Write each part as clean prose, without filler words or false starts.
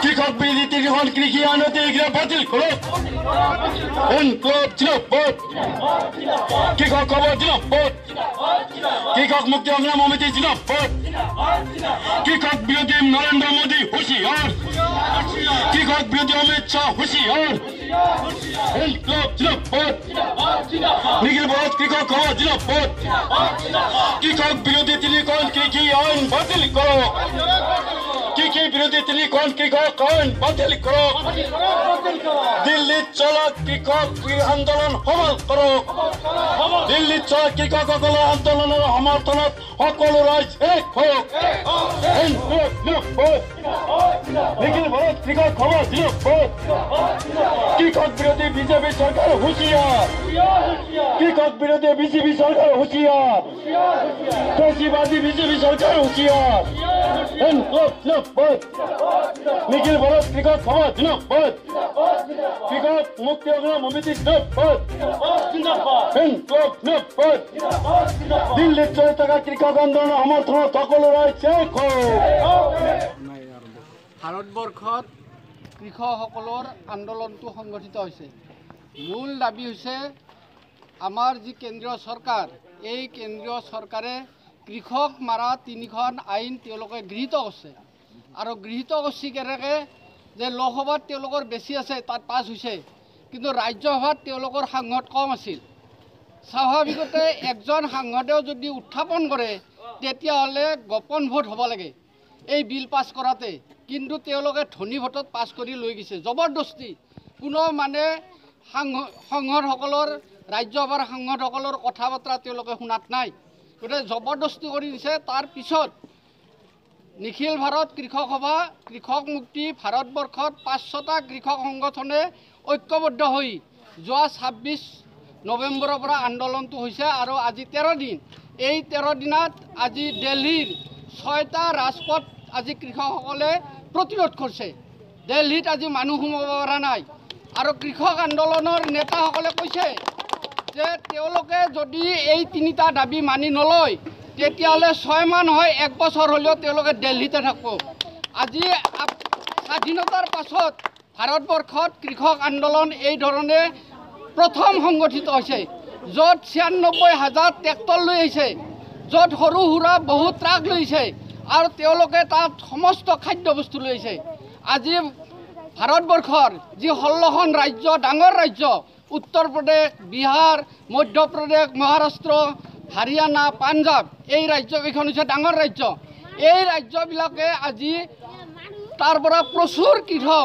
কৃষক বিরোধী তৃণমূল কৃষি আইন অধিগ্রহ বাতিল করো। ইনকলাব জিন্দাবাদ। কৃষক খবর জিন্দাবাদ। কৃষক মুক্তি সংগ্রাম সমিতি জিন্দাবাদ। কৃষক বিরোধী নরেন্দ্র মোদী হুঁশিয়ার। কৃষক বিরোধী অমিত শাহ হুঁশিয়ার। ইনকলাব জিন্দাবাদ। নিখিল ভারত কৃষক খবর জিন্দাবাদ। কৃষক বিরোধী তৃণমূল কৃষি আইন বাতিল করো। কৃষি বিরোধী তৃণমূল কৃষক আইন বাতিল করো। দিল্লি চলা কৃষক আন্দোলন সবল করো। দিল্লি চলা কৃষকসকলৰ আন্দোলনৰ সমৰ্থনত সকলো ৰাইজ এক হওক। নিখিল ভাৰত কৃষক খবৰ জিন্দাবাদ। কৃষক বিৰোধী বিজেপি চৰকাৰ হুঁশিয়াৰ। কৃষক বিৰোধী বিজেপি চৰকাৰ হুঁশিয়াৰ। ফেসিবাদী বিজেপি চৰকাৰ হুঁশিয়াৰ। নিখিল ভাৰত কৃষক খবৰ জিন্দাবাদ। কৃষক মুক্তি সংগ্ৰাম সমিতি জিন্দাবাদ। দিল্লীত চলি থকা কৃষক আন্দোলনৰ সমৰ্থনত সকলো ৰাইজ এক হওক। ভাৰতবৰ্ষত কৃষকসকলৰ আন্দোলনটো সংগঠিত হৈছে। মূল দাবী হৈছে আমাৰ যি কেন্দ্ৰীয় চৰকাৰ, এই কেন্দ্ৰীয় চৰকাৰে কৃষক মাৰা 3খন আইন তেওঁলোকে গৃহীত কৰিছে। আৰু গৃহীত কৰিছে কেনেকৈ যে লোকসভাত তেওঁলোকৰ বেছি আছে, তাত পাছ হৈছে, কিন্তু ৰাজ্যসভাত তেওঁলোকৰ সাংসদ কম আছিল। স্বাভাৱিকতে একজন সাংসদেও যদি উত্থাপন কৰে তেতিয়াহ'লে গোপন ভোট হ'ব লাগে এই বিল পাছ কৰাতে, কিন্তু তেওঁলোকে ধনী ভোটত পাছ কৰি লৈ গৈছে জবৰদস্তি। কোনো মানে সাংসদসকলৰ ৰাজ্যসভাৰ সাংসদসকলৰ কথা বতৰা তেওঁলোকে শুনাত নাই, গতিকে জবৰদস্তি কৰি দিছে। তাৰ পিছত নিখিল ভাৰত কৃষক সভা, কৃষক মুক্তি, ভাৰতবৰ্ষত 500টা কৃষক সংগঠনে ঐক্যবদ্ধ হৈ যোৱা 26 নৱেম্বৰৰ পৰা আন্দোলনটো হৈছে আৰু আজি 13 দিন। এই 13 দিনত আজি দিল্লীৰ 6টা ৰাজপথ আজি কৃষকসকলে প্ৰতিৰোধ কৰিছে। দিল্লীত আজি মানুহ সোমাব পৰা নাই। আৰু কৃষক আন্দোলনৰ নেতাসকলে কৈছে যে তেওঁলোকে যদি এই 3টা দাবী মানি নলয় তেতিয়াহ'লে 6 মাহ নহয় 1 বছৰ হ'লেও তেওঁলোকে দিল্লীতে থাকিব। আজি স্বাধীনতাৰ পাছত ভাৰতবৰ্ষত কৃষক আন্দোলন এই ধৰণে প্ৰথম সংগঠিত হৈছে, য'ত 96,000 ট্ৰেক্টৰ লৈ আহিছে, য'ত সৰু সুৰা বহুত ট্ৰাক লৈ আহিছে আৰু তেওঁলোকে তাত সমস্ত খাদ্য বস্তু লৈ আহিছে। আজি ভাৰতবৰ্ষৰ যি 16খন ৰাজ্য, ডাঙৰ ৰাজ্য, উত্তৰ প্ৰদেশ, বিহাৰ, মধ্যপ্ৰদেশ, মহাৰাষ্ট্ৰ, হাৰিয়ানা, পাঞ্জাৱ, এই ৰাজ্যকেইখন হৈছে ডাঙৰ ৰাজ্য। এই ৰাজ্যবিলাকে আজি তাৰ পৰা প্ৰচুৰ কৃষক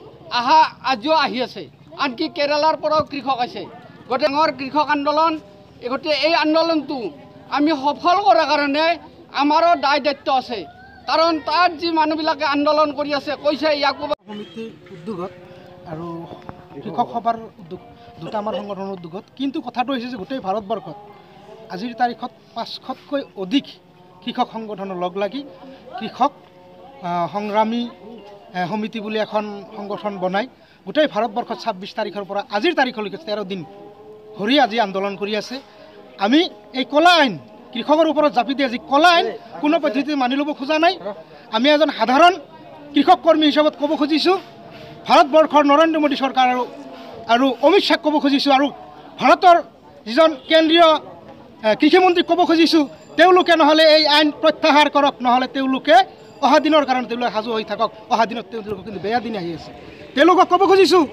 আজিও আহি আছে, আনকি কেৰালাৰ পৰাও কৃষক আছে। গতিকে ডাঙৰ কৃষক আন্দোলন, গতিকে এই আন্দোলনটো আমি সফল কৰাৰ কাৰণে আমাৰো দায় দায়িত্ব আছে। কাৰণ তাত যি মানুহবিলাকে আন্দোলন কৰি আছে কৈছে ইয়াকো সমিতিৰ উদ্যোগত আৰু কৃষক সভাৰ উদ্যোগ দুটা আমাৰ সংগঠনৰ উদ্যোগত, কিন্তু কথাটো হৈছে যে গোটেই ভাৰতবৰ্ষত আজিৰ তাৰিখত 500তকৈ অধিক কৃষক সংগঠনৰ লগ লাগি কৃষক সংগ্ৰামী সমিতি বুলি এখন সংগঠন বনাই গোটেই ভাৰতবৰ্ষত 26 তাৰিখৰ পৰা আজিৰ তাৰিখলৈকে 13 দিন ধৰি আজি আন্দোলন কৰি আছে। আমি এই কলা আইন, কৃষকৰ ওপৰত জাপি দিয়া যি কলা আইন কোনো পদ্ধতিতে মানি ল'ব খোজা নাই। আমি এজন সাধাৰণ কৃষক কৰ্মী হিচাপত ক'ব খুজিছোঁ ভাৰতবৰ্ষৰ নৰেন্দ্ৰ মোদী চৰকাৰ আৰু অমিত শ্বাহক ক'ব খুজিছোঁ, আৰু ভাৰতৰ যিজন কেন্দ্ৰীয় কৃষিমন্ত্ৰীক ক'ব খুজিছোঁ তেওঁলোকে নহ'লে এই আইন প্ৰত্যাহাৰ কৰক, নহ'লে তেওঁলোকে অহা দিনৰ কাৰণে তেওঁলোকে সাজু হৈ থাকক। অহা দিনত তেওঁলোকক কিন্তু বেয়া দিন আহি আছে। তেওঁলোকক ক'ব খুজিছোঁ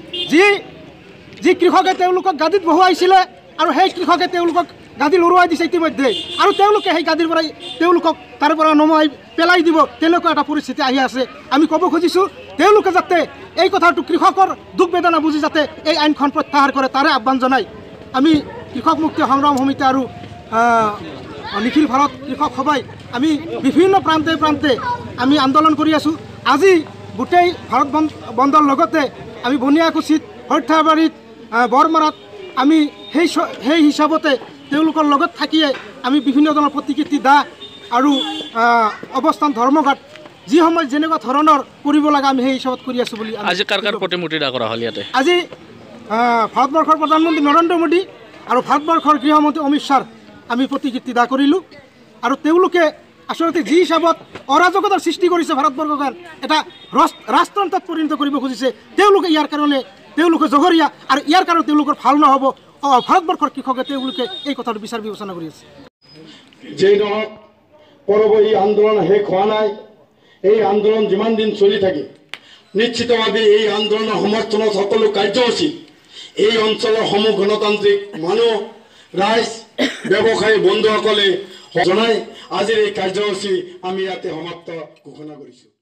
যি কৃষকে তেওঁলোকক গাদীত বহুৱাইছিলে আৰু সেই কৃষকে তেওঁলোকক গাদী লৰুৱাই দিছে ইতিমধ্যে, আৰু তেওঁলোকে সেই গাদীৰ পৰাই তেওঁলোকক তাৰ পৰা নমাই পেলাই দিব, তেনেকুৱা এটা পৰিস্থিতি আহি আছে। আমি ক'ব খুজিছোঁ তেওঁলোকে যাতে এই কথাটো কৃষকৰ দুখ বেদনা বুজি যাতে এই আইনখন প্ৰত্যাহাৰ কৰে তাৰে আহ্বান জনাই আমি কৃষক মুক্তি সংগ্ৰাম সমিতি আৰু নিখিল ভাৰত কৃষক সভাই আমি বিভিন্ন প্ৰান্তে প্ৰান্তে আমি আন্দোলন কৰি আছোঁ। আজি গোটেই ভাৰত বন্ধৰ লগতে আমি বনিয়াকুছিত, সৰ্থেবাৰীত, বৰমাৰাত আমি সেই হিচাপতে তেওঁলোকৰ লগত থাকিয়ে আমি বিভিন্ন ধৰণৰ প্ৰতিকৃতি দাহ আৰু অৱস্থান ধৰ্মঘাট যি সময় যেনেকুৱা ধৰণৰ কৰিব লাগে আমি সেই হিচাপত কৰি আছোঁ বুলি। আজি কাৰ কাৰ প্ৰতিমূৰ্তি দাহ কৰা হ'ল ইয়াতে? আজি ভাৰতবৰ্ষৰ প্ৰধানমন্ত্ৰী নৰেন্দ্ৰ মোদী আৰু ভাৰতবৰ্ষৰ গৃহমন্ত্ৰী অমিত শ্বাহ আমি প্ৰতিকৃতি দাহ কৰিলোঁ, আৰু তেওঁলোকে আচলতে যি হিচাপত অৰাজকতাৰ সৃষ্টি কৰিছে ভাৰতবৰ্ষখন এটা ৰাষ্ট্ৰযন্ত্ৰত পৰিণত কৰিব খুজিছে তেওঁলোকে ইয়াৰ কাৰণে তেওঁলোকে জগৰীয়া আৰু ইয়াৰ কাৰণে তেওঁলোকৰ ভাল নহ'ব ভাৰতবৰ্ষৰ কৃষকে তেওঁলোকে এই কথাটো বিচাৰ বিবেচনা কৰি আছে যেই নহওক পৰৱৰ্তী আন্দোলন শেষ হোৱা নাই এই আন্দোলন যিমান দিন চলি থাকে নিশ্চিতভাৱে এই আন্দোলনৰ সমৰ্থনত সকলো কাৰ্যসূচী এই অঞ্চলৰ সমূহ গণতান্ত্ৰিক মানুহ ৰাইজ ব্যৱসায়ী বন্ধুসকলে জনাই আজিৰ এই কাৰ্যসূচী আমি ইয়াতে সমাপ্ত ঘোষণা কৰিছোঁ।